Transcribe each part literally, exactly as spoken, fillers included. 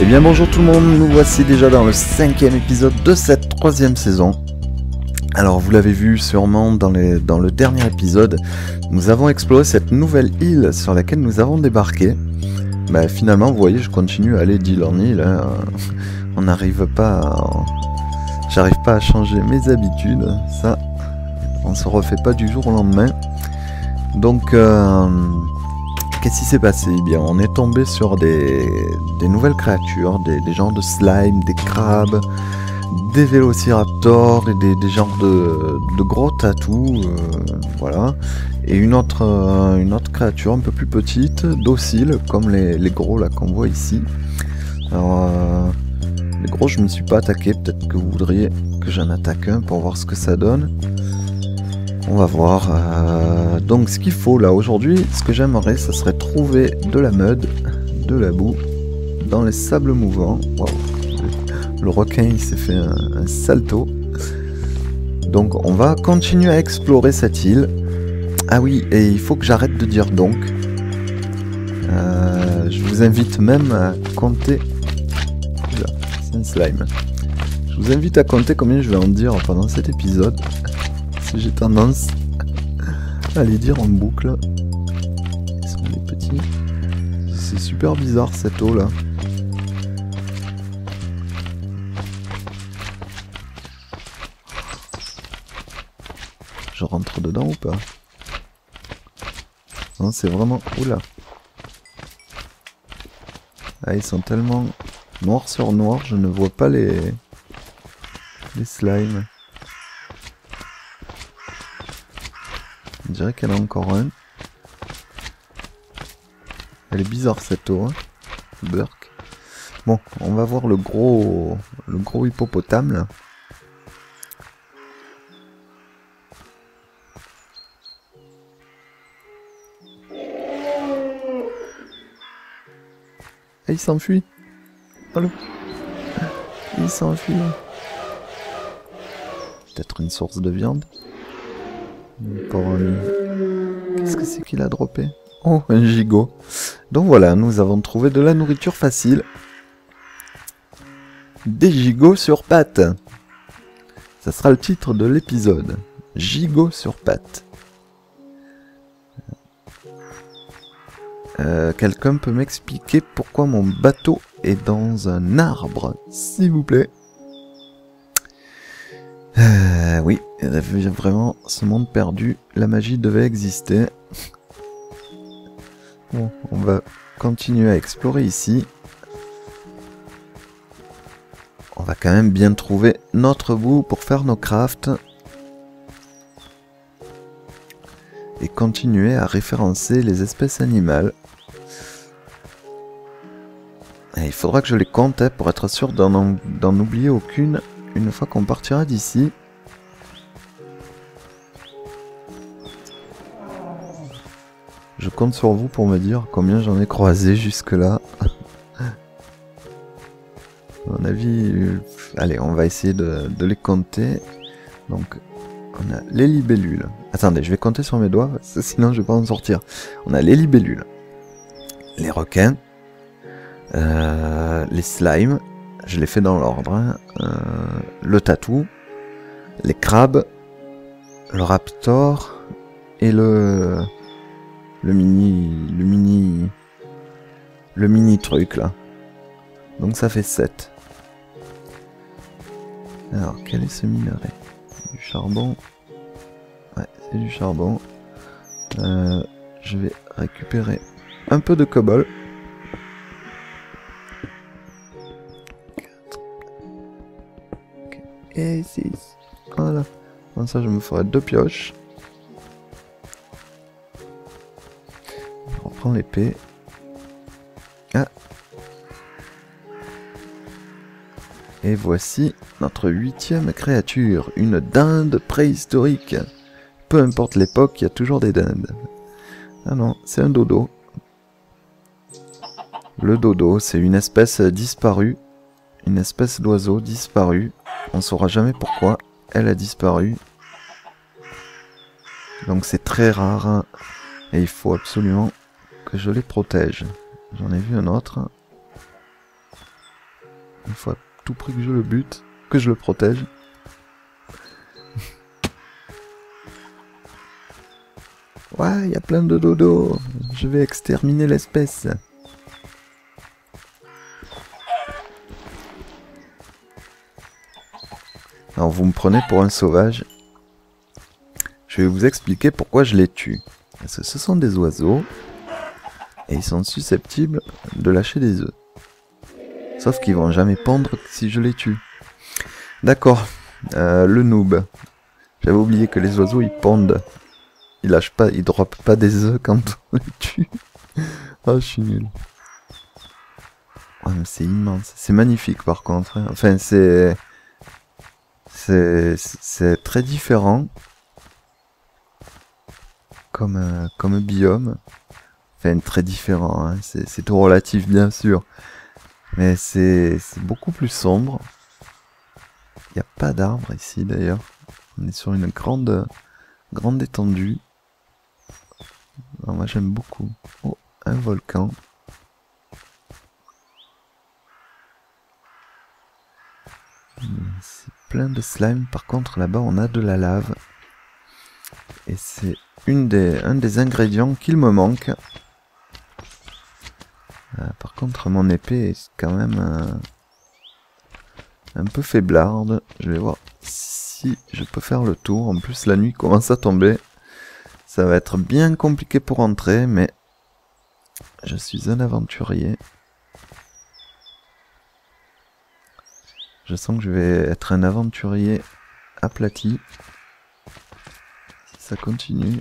Eh bien bonjour tout le monde, nous voici déjà dans le cinquième épisode de cette troisième saison. Alors vous l'avez vu sûrement dans, les, dans le dernier épisode, nous avons exploré cette nouvelle île sur laquelle nous avons débarqué. Bah finalement vous voyez je continue à aller d'île en île, hein. On n'arrive pas à... J'arrive pas à changer mes habitudes, ça on se refait pas du jour au lendemain. Donc euh, qu'est-ce qui s'est passé? Eh bien on est tombé sur des, des nouvelles créatures, des, des genres de slime, des crabes, des vélociraptors et des, des genres de, de gros tatous, euh, voilà. Et une autre, euh, une autre créature un peu plus petite, docile, comme les, les gros là qu'on voit ici. Alors, euh, les gros je ne me suis pas attaqué, peut-être que vous voudriez que j'en attaque un pour voir ce que ça donne. On va voir. Euh, donc ce qu'il faut là aujourd'hui, ce que j'aimerais, ça serait trouver de la mud, de la boue, dans les sables mouvants. Wow. Le requin il s'est fait un, un salto. Donc on va continuer à explorer cette île. Ah oui, et il faut que j'arrête de dire donc. Euh, je vous invite même à compter... Oula, c'est un slime. Je vous invite à compter combien je vais en dire pendant cet épisode. Si j'ai tendance à les dire en boucle. Ils sont les petits. C'est super bizarre cette eau là. Je rentre dedans ou pas? Non, c'est vraiment... Oula. Ah, ils sont tellement noir sur noir, je ne vois pas les... les slimes. On dirait qu'elle a encore un. Elle est bizarre cette eau, hein. Burk. Bon, on va voir le gros... le gros hippopotame, là. Et il s'enfuit. Allô? Il s'enfuit. Peut-être une source de viande. Qu'est-ce que c'est qu'il a droppé? Oh, un gigot. Donc voilà, nous avons trouvé de la nourriture facile. Des gigots sur pattes. Ça sera le titre de l'épisode. Gigots sur pattes. Euh, Quelqu'un peut m'expliquer pourquoi mon bateau est dans un arbre, s'il vous plaît? Euh, oui, vraiment, ce monde perdu, la magie devait exister. Bon, on va continuer à explorer ici. On va quand même bien trouver notre bout pour faire nos crafts. Et continuer à référencer les espèces animales. Et il faudra que je les compte hein, pour être sûr d'en oublier aucune une fois qu'on partira d'ici. Je compte sur vous pour me dire combien j'en ai croisé jusque là. À mon avis, euh, allez, on va essayer de, de les compter. Donc, on a les libellules. Attendez, je vais compter sur mes doigts, parce que sinon je vais pas en sortir. On a les libellules, les requins, euh, les slimes, je les fais dans l'ordre, hein. euh, le tatou, les crabes, le raptor et le le mini le mini le mini truc là. Donc ça fait sept. Alors quel est ce minerai? Du charbon. Ouais, c'est du charbon. Euh, je vais récupérer un peu de cobble. Et six. Voilà. Comme ça, je me ferai deux pioches. Je reprends l'épée. Ah. Et voici notre huitième créature, une dinde préhistorique. Peu importe l'époque, il y a toujours des dindes. Ah non, c'est un dodo. Le dodo, c'est une espèce disparue. Une espèce d'oiseau disparue. On ne saura jamais pourquoi elle a disparu. Donc c'est très rare. Et il faut absolument que je les protège. J'en ai vu un autre. Il faut à tout prix que je le bute, que je le protège. Ouais, il y a plein de dodo. Je vais exterminer l'espèce. Alors vous me prenez pour un sauvage. Je vais vous expliquer pourquoi je les tue. Parce que ce sont des oiseaux. Et ils sont susceptibles de lâcher des œufs. Sauf qu'ils vont jamais pondre si je les tue. D'accord. Euh, le noob. J'avais oublié que les oiseaux ils pondent. Ils lâchent pas, ils droppent pas des œufs quand on les tue. Oh, je suis nul. Oh, mais c'est immense. C'est magnifique par contre. Hein. Enfin, c'est... C'est très différent. Comme, euh, comme biome. Enfin, très différent. Hein. C'est tout relatif, bien sûr. Mais c'est beaucoup plus sombre. Il n'y a pas d'arbres ici, d'ailleurs. On est sur une grande, grande étendue. Alors, moi, j'aime beaucoup. Oh, un volcan. C'est plein de slime. Par contre, là-bas, on a de la lave. Et c'est une des, un des ingrédients qu'il me manque. Euh, par contre, mon épée est quand même euh, un peu faiblarde. Je vais voir si je peux faire le tour. En plus, la nuit commence à tomber. Ça va être bien compliqué pour entrer, mais je suis un aventurier. Je sens que je vais être un aventurier aplati. Si ça continue.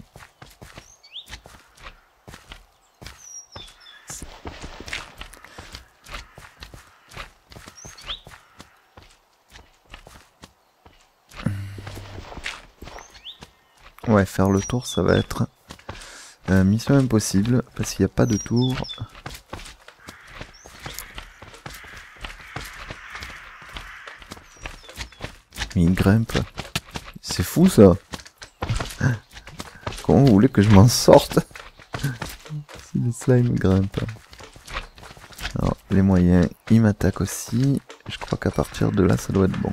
Ouais, faire le tour, ça va être euh, mission impossible, parce qu'il n'y a pas de tour. Mais il grimpe. C'est fou, ça. Comment vous voulez que je m'en sorte si les slimes grimpent? Alors, les moyens, ils m'attaquent aussi. Je crois qu'à partir de là, ça doit être bon.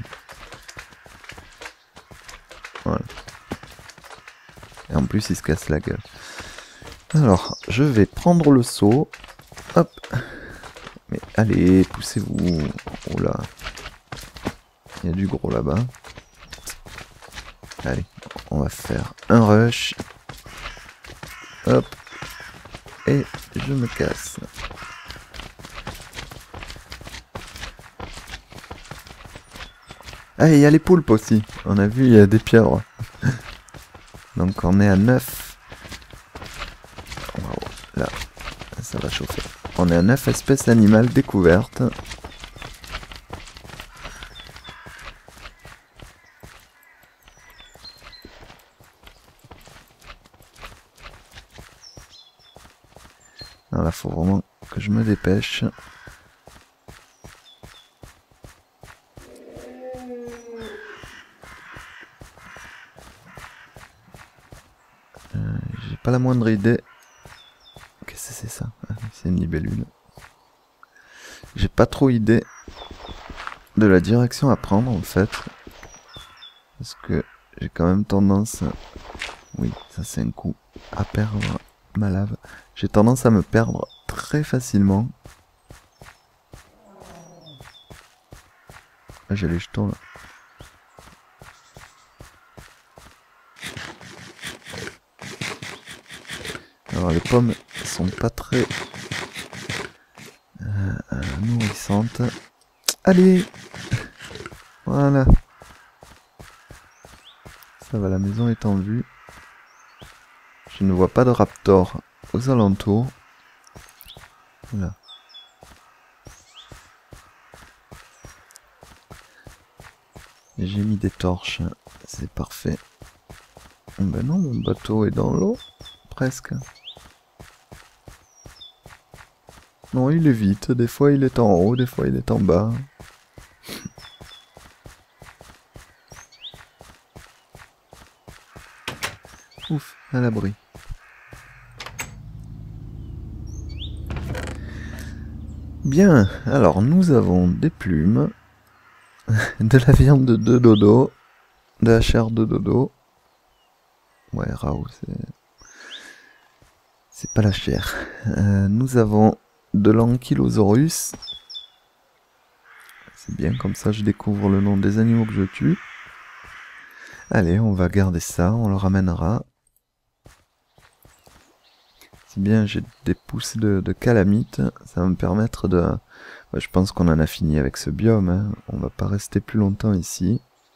Voilà. Et en plus, il se casse la gueule. Alors, je vais prendre le seau. Hop. Mais allez, poussez-vous. Oh là. Il y a du gros là-bas. Allez, on va faire un rush. Hop. Et je me casse. Ah, il y a les poulpes aussi. On a vu, il y a des pieuvres. Donc on est à neuf. Wow, là, ça va chauffer. On est à neuf espèces animales découvertes. Alors là, faut vraiment que je me dépêche. Euh, J'ai pas la moindre idée. Qu'est-ce que c'est ça? Ah, c'est une libellule. J'ai pas trop idée de la direction à prendre en fait. Parce que j'ai quand même tendance... Oui, ça c'est un coup à perdre ma lave. J'ai tendance à me perdre très facilement. Ah, j'ai les jetons là. Alors les pommes sont pas très euh, euh, nourrissantes. Allez, voilà. Ça va, la maison est en vue. Je ne vois pas de raptor aux alentours. Voilà. J'ai mis des torches, c'est parfait. Ben non, mon bateau est dans l'eau, presque. Non, il est vite, des fois il est en haut, des fois il est en bas. Ouf, à l'abri. Bien, alors nous avons des plumes, de la viande de dodo, de la chair de dodo. Ouais, Raoult, c'est... c'est pas la chair. Euh, nous avons de l'Ankylosaurus. C'est bien, comme ça je découvre le nom des animaux que je tue. Allez, on va garder ça, on le ramènera. C'est bien, j'ai des poussées de, de calamite, ça va me permettre de... Ouais, je pense qu'on en a fini avec ce biome, hein. On va pas rester plus longtemps ici.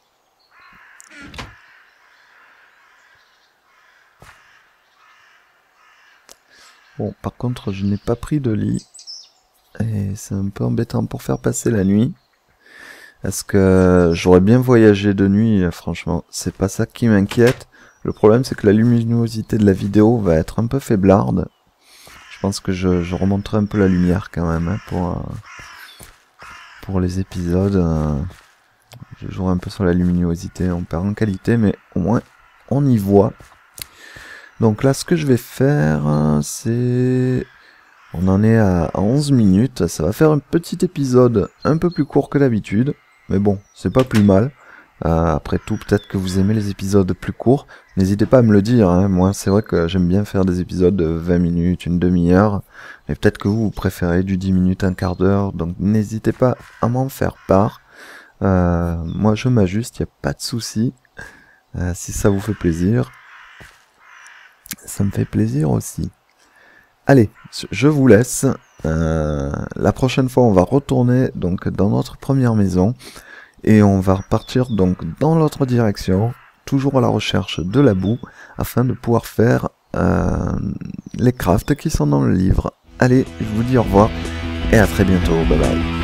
Bon, par contre, je n'ai pas pris de lit, et c'est un peu embêtant pour faire passer la nuit. Est-ce que j'aurais bien voyagé de nuit, franchement, c'est pas ça qui m'inquiète. Le problème, c'est que la luminosité de la vidéo va être un peu faiblarde. Je pense que je, je remonterai un peu la lumière quand même, hein, pour, euh, pour les épisodes. Euh, je jouerai un peu sur la luminosité, on perd en qualité, mais au moins on y voit. Donc là, ce que je vais faire, c'est... On en est à onze minutes, ça va faire un petit épisode un peu plus court que d'habitude. Mais bon, c'est pas plus mal. Euh, après tout, peut-être que vous aimez les épisodes plus courts. N'hésitez pas à me le dire, hein. Moi, c'est vrai que j'aime bien faire des épisodes de vingt minutes, une demi-heure. Mais peut-être que vous, vous préférez du dix minutes, un quart d'heure. Donc n'hésitez pas à m'en faire part. Euh, moi, je m'ajuste, il n'y a pas de souci. Euh, si ça vous fait plaisir, ça me fait plaisir aussi. Allez, je vous laisse. Euh, la prochaine fois, on va retourner donc dans notre première maison. Et on va repartir donc dans l'autre direction, toujours à la recherche de la boue, afin de pouvoir faire euh, les crafts qui sont dans le livre. Allez, je vous dis au revoir, et à très bientôt, bye bye.